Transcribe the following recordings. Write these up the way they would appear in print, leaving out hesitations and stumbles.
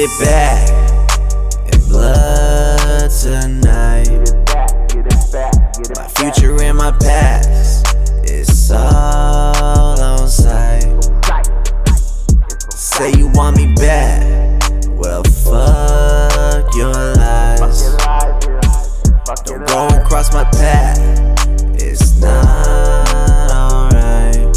it back in blood tonight. My future and my past, it's all on sight. Say you want me back, well fuck your lies. Don't go and cross my path, it's not alright.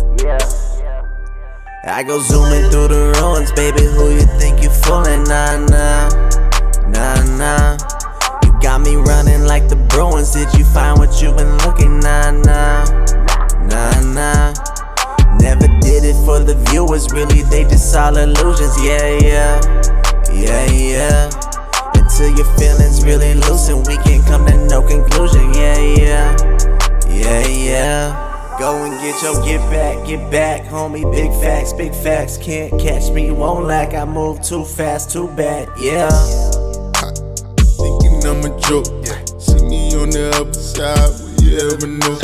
I go zooming through the ruins, baby, who you think you fooling? Nah, nah, nah, nah. You got me running like the Bruins, did you find what you been looking? Nah, nah, nah, nah. Never did it for the viewers, really, they just all illusions. Yeah, yeah, yeah, yeah. Until your feelings really loosen, we can come to no conclusion. Yeah, yeah, yeah, yeah. Go and get your get back, homie. Big facts, can't catch me, won't lack. I move too fast, too bad, yeah. Thinking I'm a joke, see me on the other side, will you ever know?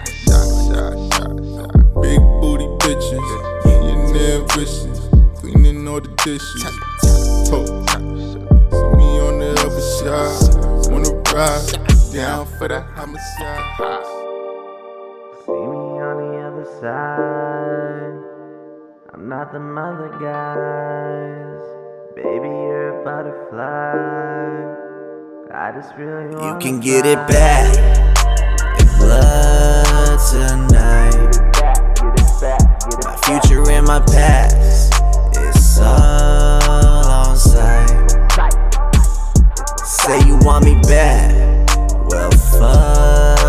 Big booty bitches, millionaire wishes, cleaning all the dishes. See me on the other side, wanna ride, down for the homicide. See me on the other side, I'm not the mother guys. Baby, you're a butterfly, I just really want you can get it back in blood tonight. My future and my past, it's all on sight. Say you want me back, well fuck